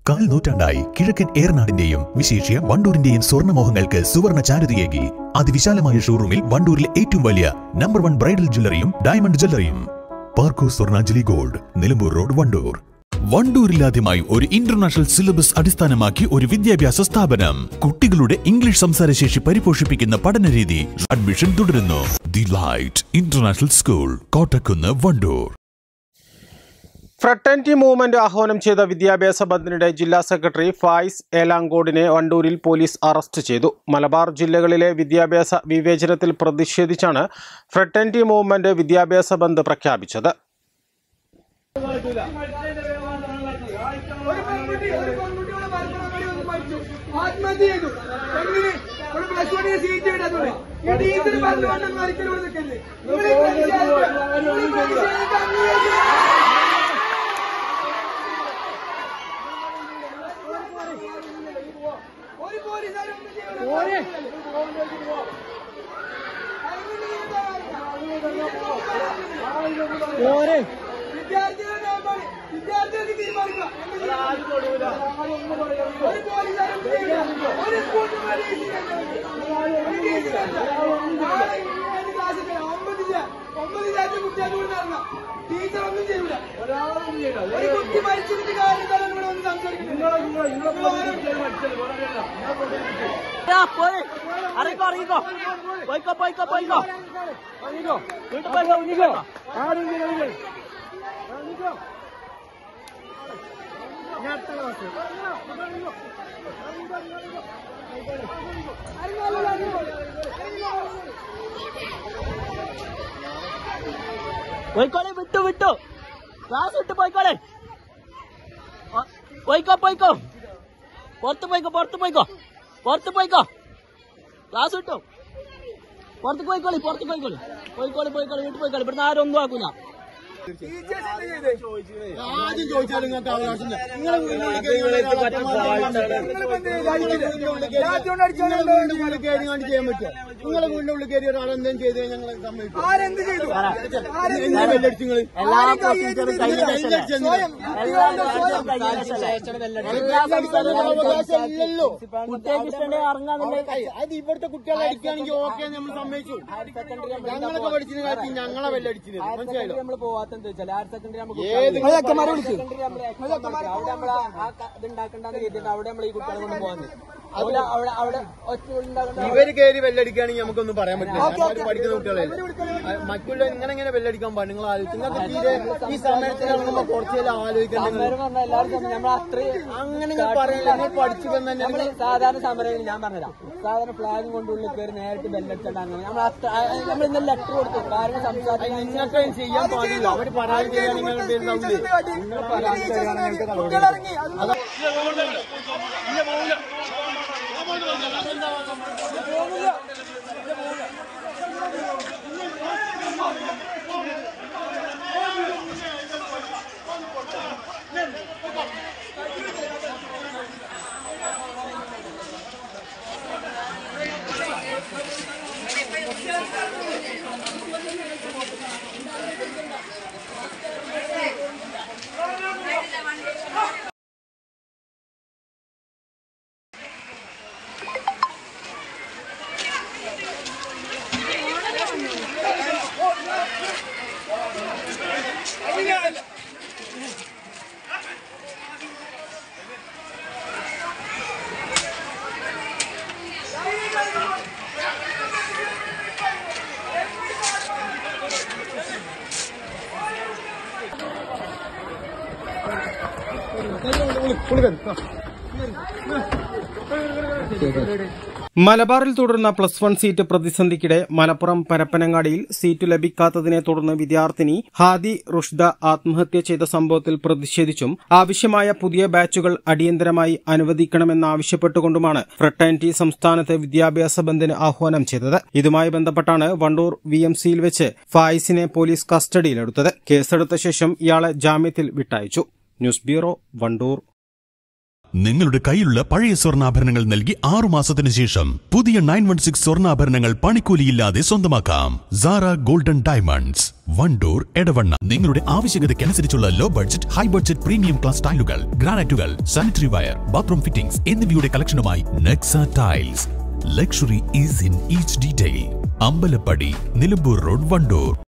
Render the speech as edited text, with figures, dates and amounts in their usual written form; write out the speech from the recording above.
കാൽ നൂറ്റാണ്ടായി കിഴക്കൻ ഏറനാടിന്റെയും വിശേഷ്യ വണ്ടൂരിന്റെയും സ്വർണ്ണമോഹങ്ങൾക്ക് സുവർണ ചാരുതയേകി അതിവിശാലമായ ഷോറൂമിൽ വണ്ടൂരിലെ ഏറ്റവും വലിയ നമ്പർ 1 ബ്രൈഡൽ ജ്വല്ലറിയും ഡയമണ്ട് ജ്വല്ലറിയും പാർക്കോ സ്വർണ്ണാഞ്ജലി ഗോൾഡ്, നിലമ്പൂർ റോഡ്, വണ്ടൂർ. വണ്ടൂരിലാദ്യമായി ഒരു ഇന്റർനാഷണൽ സിലബസ് അടിസ്ഥാനമാക്കി ഒരു വിദ്യാഭ്യാസ സ്ഥാപനം. കുട്ടികളുടെ ഇംഗ്ലീഷ് സംസാരശേഷി പരിപോഷിപ്പിക്കുന്ന പഠനരീതി. അഡ്മിഷൻ തുടരുന്നു. The light international school, Kottakkunnu, Wandoor. Fraternity movement ആഹ്വാനം ചെയ്ത വിദ്യാഭ്യാസ ബന്ദിനിടെ ജില്ലാ സെക്രട്ടറി ഫായിസ് ഏലാങ്കോടിനെ വണ്ടൂരിൽ പോലീസ് അറസ്റ്റ് ചെയ്തു. മലബാർ ജില്ലകളിലെ വിദ്യാഭ്യാസ വിവേചനത്തിൽ പ്രതിഷേധിച്ചാണ് ഫ്രട്ടേണിറ്റി മൂവ്മെന്റ് വിദ്യാഭ്യാസ ബന്ദ് പ്രഖ്യാപിച്ചത്. പോയിക്കോളെ, വിട്ടു ക്ലാസ് വിട്ട് പോയിക്കോളെ, പോയിക്കോ പുറത്ത് പോയിക്കോ ക്ലാസ് വിട്ടു പുറത്ത് പോയിക്കോളി വീട്ടിൽ പോയിക്കോളി. ഇവിടുന്ന് ആരും ഒന്നും ആക്കൂല. ആദ്യം ചോദിച്ചാലും നിങ്ങൾക്ക് അവകാശം ചെയ്യാൻ പറ്റുമോ? നിങ്ങളെ വീടിന്റെ ഉള്ളിൽ കയറി ഒരാളെന്തെങ്കിലും ചെയ്ത് ഞങ്ങൾ സമ്മതിക്കും. അവകാശമില്ലല്ലോ. അത് ഇവിടുത്തെ കുട്ടികളെ അടിക്കുകയാണെങ്കിൽ ഓക്കെ നമ്മൾ സമ്മതിച്ചു. ഞങ്ങളൊക്കെ പഠിച്ചിന് കാലത്ത് ഞങ്ങളെ വെല്ലടിച്ചിന്, മനസ്സിലായല്ലോ. ഇവര് കയറി വെല്ലടിക്കുകയാണെങ്കിൽ നമുക്കൊന്നും പറയാൻ പറ്റില്ല. പഠിക്കുന്ന കുട്ടികളല്ലേ, മറ്റുള്ള ഇങ്ങനെ വെല്ലടിക്കാൻ പാടില്ല. നിങ്ങൾ ആലോചിച്ച് നിങ്ങൾക്ക് തീരെ ഈ സമയത്ത് ഇറങ്ങുമ്പോൾ കുറച്ചേലും ആലോചിക്കേണ്ടത്. അങ്ങനെ പറയില്ല. നിങ്ങൾ പഠിച്ചു തന്നെ സാധാരണ സമരം ഞാൻ പറഞ്ഞുതരാം. സാധാരണ ഫ്ലാഗും കൊണ്ടുള്ളിൽ കയറി നേരിട്ട് ബെല്ലടിച്ചാൽ അങ്ങനെ നമ്മൾ ഇന്നലെ ലെറ്റർ കൊടുത്തു. കാരണം സംസാരിക്കാൻ നിങ്ങൾക്ക് ചെയ്യാൻ പാടില്ല. അവര് പരാതി ചെയ്യാൻ നിങ്ങളുടെ പേരുണ്ടാവില്ലേ? നിങ്ങൾ പരാതി ചെയ്യാൻ നിങ്ങൾക്ക് മലബാറിൽ തുടരുന്ന +1 സീറ്റ് പ്രതിസന്ധിക്കിടെ മലപ്പുറം പരപ്പനങ്ങാടിയിൽ സീറ്റ് ലഭിക്കാത്തതിനെ തുടർന്ന് വിദ്യാർത്ഥിനി ഹാദി റുഷ്ദ ആത്മഹത്യ ചെയ്ത സംഭവത്തിൽ പ്രതിഷേധിച്ചും ആവശ്യമായ പുതിയ ബാച്ചുകൾ അടിയന്തരമായി അനുവദിക്കണമെന്നാവശ്യപ്പെട്ടുകൊണ്ടുമാണ് ഫ്രട്ടേണിറ്റി സംസ്ഥാനത്തെ വിദ്യാഭ്യാസ ബന്ദിന് ആഹ്വാനം ചെയ്തത്. ഇതുമായി ബന്ധപ്പെട്ടാണ് വണ്ടൂർ VMCയിൽ വെച്ച് ഫായിസിനെ പോലീസ് കസ്റ്റഡിയിലെടുത്തത്. കേസെടുത്ത ശേഷം ഇയാളെ ജാമ്യത്തിൽ വിട്ടയച്ചു. News bureau, Wandoor. നിങ്ങളുടെ കയ്യിലുള്ള പഴയ സ്വർണ്ണാഭരണങ്ങൾ നൽകി 6 മാസത്തിന് ശേഷം പുതിയ 916 സ്വർണ്ണാഭരണങ്ങൾ പണിക്കൂലിയില്ലാതെ സ്വന്തമാക്കാം. Sara golden diamonds, Wandoor, Edavanna. നിങ്ങളുടെ ആവശ്യകതയ്ക്കനുസരിച്ചുള്ള low budget, high budget, premium class ടൈലുകൾ, ഗ്രാനൈറ്റുകൾ, സാനിറ്ററി വയർ, ബാത്റൂം ഫിറ്റിംഗ്സ് എന്നിവയുടെ കളക്ഷനുമായി Nexa tiles. Luxury is in each detail. Ambalappadi, Nilambur road, Wandoor.